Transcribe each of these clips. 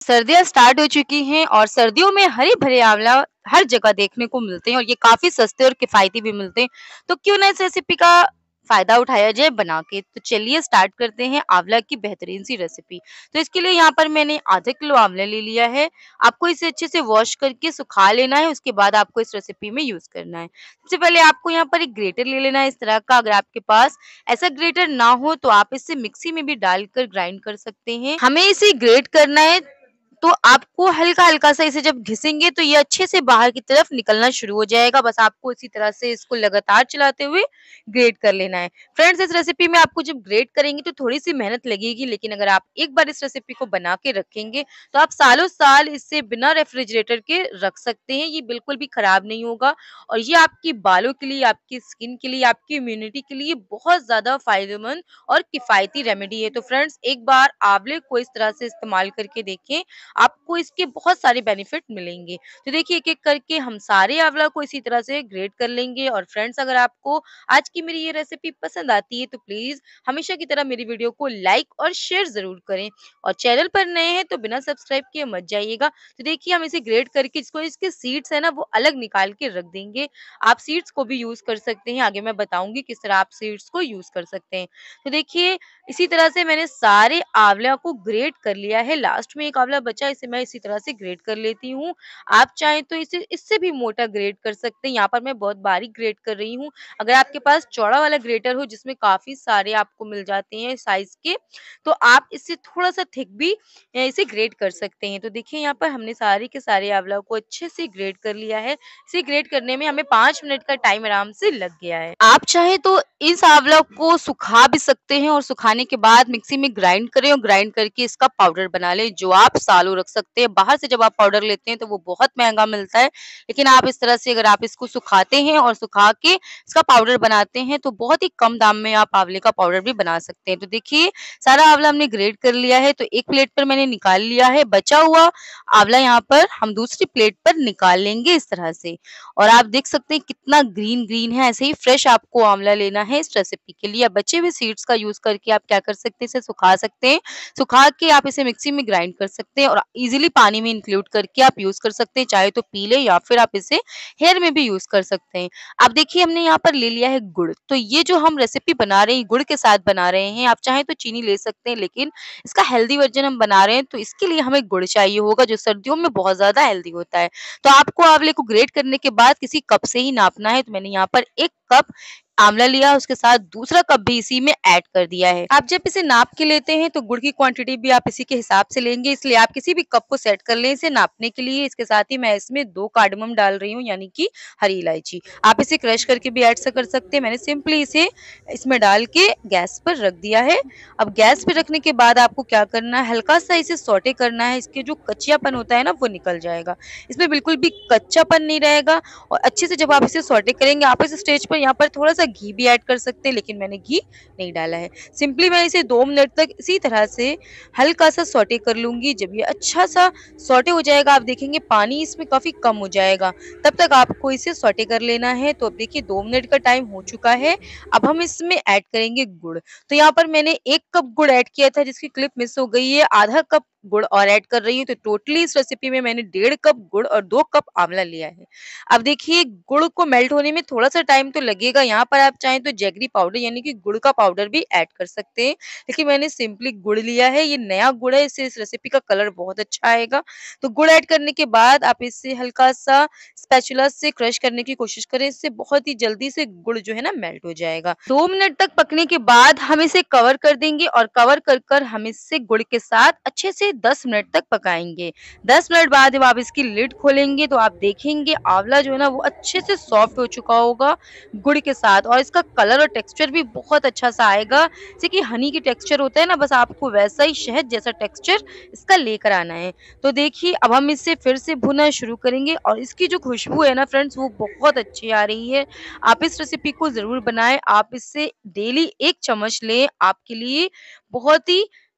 सर्दियाँ स्टार्ट हो चुकी हैं और सर्दियों में हरे-भरे आँवला हर जगह देखने को मिलते हैं और ये काफ़ी सस्ते और किफ़ायती भी मिलते हैं। तो क्यों ना इस रेसिपी का फ़ायदा उठाया जाए बना के। तो चलिए स्टार्ट करते हैं आँवला की बेहतरीन सी रेसिपी। तो इसके लिए यहाँ पर मैंने आधा किलो आँवला ले लिया है। आपको इसे अच्छे से वॉश करके सुखा लेना है, उसके बाद आपको इस रेसिपी में यूज़ करना है। सबसे पहले आपको यहाँ पर एक ग्रेटर ले लेना है इस तरह का, अगर आपके पास ऐसा ग्रेटर ना हो तो आप इसे मिक्सी में भी डालकर ग्राइंड कर सकते हैं। हमें इसे ग्रेट करना है तो आपको हल्का-हल्का सा इसे जब घिसेंगे तो ये अच्छे से बाहर की तरफ निकलना शुरू हो जाएगा। बस आपको इसी तरह से इसको लगातार चलाते हुए ग्रेट कर लेना है। फ्रेंड्स, इस रेसिपी में आपको जब ग्रेट करेंगे तो थोड़ी-सी मेहनत लगेगी, लेकिन अगर आप एक बार इस रेसिपी को बना के रखेंगे तो आप सालों-साल इसे बिना रेफ्रिजरेटर के रख सकते हैं। ये बिल्कुल भी खराब नहीं होगा और ये आपके बालों के लिए, आपकी स्किन के लिए, आपकी इम्यूनिटी के लिए बहुत ज़्यादा फ़ायदेमंद और किफ़ायती रेमेडी है। तो फ्रेंड्स, एक बार आंवले को इस तरह से इस्तेमाल करके देखें, आपको इसके बहुत सारे बेनिफिट मिलेंगे। तो देखिए एक-एक करके हम सारे आंवला को इसी तरह से ग्रेट कर लेंगे और फ्रेंड्स, अगर आपको आज की मेरी ये रेसिपी पसंद आती है तो प्लीज़ हमेशा की तरह मेरी वीडियो को लाइक और शेयर ज़रूर करें और चैनल पर नए हैं तो बिना सब्सक्राइब किए मत जाइएगा। तो देखिए हम इसे ग्रेट करके इसको इसके सीड्स है ना वो अलग निकाल के रख देंगे। आप सीड्स को भी यूज़ कर सकते हैं, आगे मैं बताऊँगी किस तरह आप सीड्स को यूज़ कर सकते हैं। तो देखिए इसी तरह से मैंने सारे आंवला को ग्रेट कर लिया है। लास्ट में एक आंवला बचा, इसे मैं इसी तरह से ग्रेट कर लेती हूँ। आप चाहें तो इसे इससे भी मोटा ग्रेट कर सकते हैं। यहाँ पर मैं बहुत बारीक ग्रेट कर रही हूँ। अगर आपके पास चौड़ा वाला ग्रेटर हो जिसमें काफ़ी सारे आपको मिल जाते हैं साइज़ के, तो आप इससे थोड़ा-सा थिक भी इसे ग्रेट कर सकते हैं। तो देखिए यहाँ पर हमने सारे के सारे आंवला को अच्छे से ग्रेट कर लिया है। इसे ग्रेट करने में हमें 5 मिनट का टाइम आराम से लग गया है। आप चाहें तो इस आंवला को सुखा भी सकते हैं और सुखाने के बाद मिक्सी में ग्राइंड करें और ग्राइंड करके इसका पाउडर बना लें, जो आप सालों रख सकते हैं। बाहर से जब आप पाउडर लेते हैं तो वो बहुत महँगा मिलता है, लेकिन आप इस तरह से अगर आप इसको सुखाते हैं और सुखा के इसका पाउडर बनाते हैं तो बहुत ही कम दाम में आप आंवले का पाउडर भी बना सकते हैं। तो देखिए सारा आंवला हमने ग्रेट कर लिया है, तो एक प्लेट पर मैंने निकाल लिया है। बचा हुआ आंवला यहाँ पर हम दूसरी प्लेट पर निकाल लेंगे इस तरह से। और आप देख सकते हैं कितना ग्रीन-ग्रीन है, ऐसे ही फ्रेश आपको आंवला लेना है इस रेसिपी के लिए। बचे हुए सीड्स का यूज़ करके आप क्या कर सकते हैं, इसे सुखा सकते हैं। सुखा के आप इसे मिक्सी में ग्राइंड कर सकते हैं और इज़िली पानी में इंक्लूड करके आप यूज़ कर सकते हैं, चाहे तो पी लें या फिर आप इसे हेयर में भी यूज़ कर सकते हैं। अब देखिए हमने यहाँ पर ले लिया है गुड़, तो ये जो हम रेसिपी बना रहे हैं, गुड़ के साथ बना रहे हैं। आप चाहें तो चीनी ले सकते हैं, लेकिन इसका हेल्दी वर्ज़न हम बना रहे हैं, तो इसके लिए हमें गुड़ चाहिए होगा, जो सर्दियों में बहुत ज़्यादा हेल्दी होता है। तो आपको आंवले को ग्रेट करने के बाद किसी कप से ही नापना है। तो मैंने यहाँ पर 1 कप आंवला लिया, उसके साथ दूसरा कप भी इसी में ऐड कर दिया है। आप जब इसे नाप के लेते हैं तो गुड़ की क्वांटिटी भी आप इसी के हिसाब से लेंगे, इसलिए आप किसी भी कप को सेट कर लें इसे नापने के लिए। इसके साथ ही मैं इसमें 2 कार्डमम डाल रही हूँ, यानी कि हरी इलायची। आप इसे क्रश करके भी ऐड कर सकते हैं। मैंने सिंपली इसे इसमें डाल के गैस पर रख दिया है। अब गैस पे रखने के बाद आपको क्या करना है, हल्का-सा इसे सौटे करना है, इसके जो कच्चियापन होता है ना वो निकल जाएगा। इसमें बिल्कुल भी कच्चापन नहीं रहेगा और अच्छे से जब आप इसे सौटे करेंगे, आप इस स्टेज पर यहाँ पर थोड़ा-सा घी भी ऐड कर सकते हैं, लेकिन मैंने घी नहीं डाला है। सिंपली मैं इसे 2 मिनट तक इसी तरह से हल्का-सा सौटे कर लूँगी। जब ये अच्छा-सा सौटे हो जाएगा, आप देखेंगे पानी इसमें काफ़ी कम हो जाएगा, तब तक आपको इसे सौटे कर लेना है। तो अब देखिए 2 मिनट का टाइम हो चुका है। अब हम इसमें ऐड करेंगे गुड़। तो यहाँ पर मैंने 1 कप गुड़ ऐड किया था जिसकी क्लिप मिस हो गई है, आधा कप गुड़ और ऐड कर रही हूँ। तो टोटली इस रेसिपी में मैंने 1.5 कप गुड़ और 2 कप आंवला लिया है। अब देखिए गुड़ को मेल्ट होने में थोड़ा-सा टाइम तो लगेगा। यहाँ पर आप चाहें तो जैगरी पाउडर यानी कि गुड़ का पाउडर भी ऐड कर सकते हैं। लेकिन मैंने सिंपली गुड़ लिया है, ये नया गुड़ है, इससे इस रेसिपी का कलर बहुत अच्छा आएगा। तो गुड़ ऐड करने के बाद आप इसे हल्का-सा स्पैचुला से क्रश करने की कोशिश करें, इससे बहुत ही जल्दी से गुड़ जो है ना मेल्ट हो जाएगा। 2 मिनट तक पकने के बाद हम इसे कवर कर देंगे और कवर कर हम इसे गुड़ के साथ अच्छे से 10 मिनट तक पकाएँगे। 10 मिनट बाद जब आप इसकी लिड खोलेंगे तो आप देखेंगे आंवला जो है ना वो अच्छे से सॉफ्ट हो चुका होगा गुड़ के साथ और इसका कलर और टेक्सचर भी बहुत अच्छा-सा आएगा। जैसे कि हनी की टेक्सचर होता है ना, बस आपको वैसा ही शहद जैसा टेक्सचर इसका लेकर आना है। तो देखिए अब हम इसे फिर से भुनना शुरू करेंगे और इसकी जो खुशबू है ना फ्रेंड्स वो बहुत अच्छी आ रही है। आप इस रेसिपी को ज़रूर बनाएँ। आप इससे डेली 1 चम्मच लें, आपके लिए बहुत ही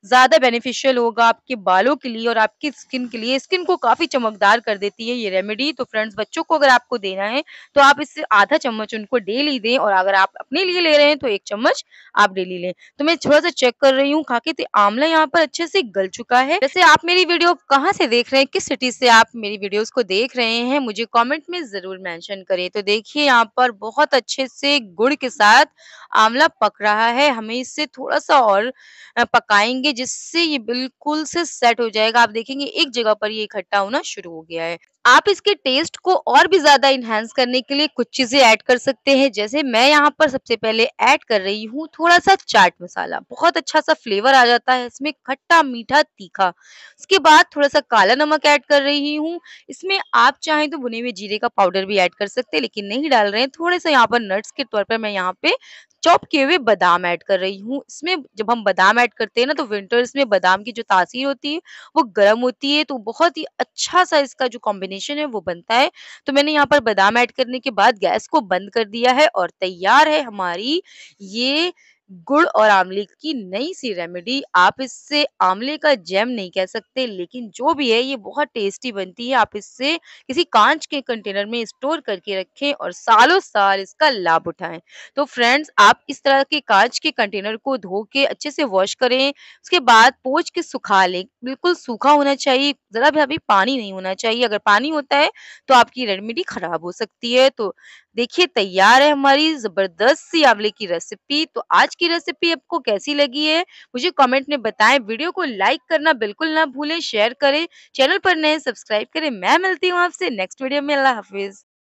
ज़्यादा बेनिफिशियल होगा आपके बालों के लिए और आपकी स्किन के लिए। स्किन को काफ़ी चमकदार कर देती है ये रेमेडी। तो फ्रेंड्स, बच्चों को अगर आपको देना है तो आप इससे आधा चम्मच उनको डेली दें और अगर आप अपने लिए ले रहे हैं तो 1 चम्मच आप डेली लें। तो मैं थोड़ा-सा चेक कर रही हूँ खा के, तो आंवला यहाँ पर अच्छे से गल चुका है। वैसे आप मेरी वीडियो कहाँ से देख रहे हैं? किस सिटी से आप मेरी वीडियोज़ को देख रहे हैं? मुझे कमेंट में ज़रूर मेंशन करें। तो देखिए यहाँ पर बहुत अच्छे से गुड़ के साथ आंवला पक रहा है। हमें इसे थोड़ा-सा और पकाएँगे जिससे ये बिल्कुल से सेट हो जाएगा। आप देखेंगे एक जगह पर ये इकट्ठा होना शुरू हो गया है। आप इसके टेस्ट को और भी ज़्यादा एनहांस करने के लिए कुछ चीज़ें ऐड कर सकते हैं। जैसे मैं यहाँ पर सबसे पहले ऐड कर रही हूँ थोड़ा-सा चाट मसाला। बहुत अच्छा-सा फ्लेवर आ जाता है इसमें, खट्टा, मीठा, तीखा। उसके बाद थोड़ा-सा काला नमक ऐड कर रही हूँ। इसमें आप चाहें तो भुने हुए जीरे का पाउडर भी ऐड कर सकते हैं, लेकिन नहीं डाल रहे हैं। थोड़े-से यहाँ पर नट्स के तौर पर मैं यहाँ पे चॉप किए हुए बादाम ऐड कर रही हूँ। इसमें जब हम बादाम ऐड करते हैं ना, तो विंटर्स में बादाम की जो तासीर होती है वो गर्म होती है, तो बहुत ही अच्छा-सा इसका जो कॉम्बिनेशन है वो बनता है। तो मैंने यहाँ पर बादाम ऐड करने के बाद गैस को बंद कर दिया है और तैयार है हमारी ये गुड़ और आंवले की नई सी रेमेडी। आप इससे आंवले का जैम नहीं कह सकते, लेकिन जो भी है ये बहुत टेस्टी बनती है। आप इससे किसी काँच के कंटेनर में स्टोर करके रखें और सालों-साल इसका लाभ उठाएँ। तो फ्रेंड्स, आप इस तरह के काँच के कंटेनर को धो के अच्छे से वॉश करें, उसके बाद पोंछ के सुखा लें। बिल्कुल सूखा होना चाहिए, ज़रा भी अभी पानी नहीं होना चाहिए। अगर पानी होता है तो आपकी रेमेडी खराब हो सकती है। तो देखिए तैयार है हमारी ज़बरदस्त सी आंवले की रेसिपी। तो आज की रेसिपी आपको कैसी लगी है? मुझे कमेंट में बताएँ। वीडियो को लाइक करना बिल्कुल ना भूलें, शेयर करें, चैनल पर नए हैं सब्सक्राइब करें। मैं मिलती हूँ आपसे नेक्स्ट वीडियो में। अल्लाह हाफ़िज़।